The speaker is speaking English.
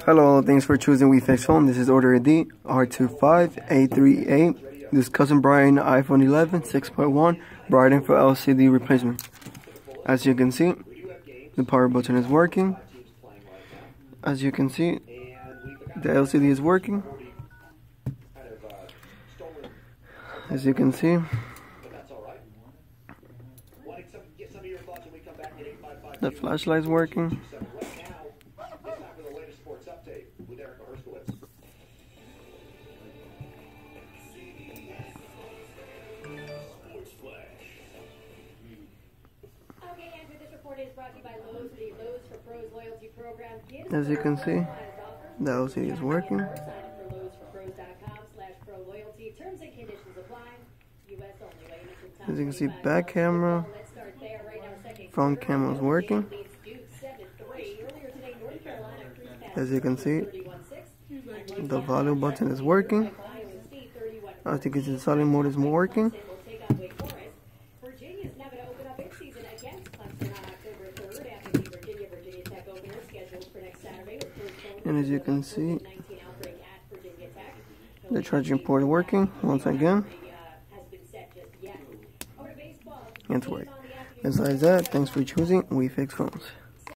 Hello, thanks for choosing WeFix Phone. This is order ID R25838. This is Cousin Brian iPhone 11 6.1 bright info LCD replacement. As you can see, the power button is working. As you can see, the LCD is working. As you can see, the flashlight is working. As you can see, the LCD is working. As you can see, back camera, front camera is working. As you can see, the volume button is working. As you can see, the silent mode is working. And as you can see, the charging port is working once again. It's working. Besides that, thanks for choosing WeFix Phones.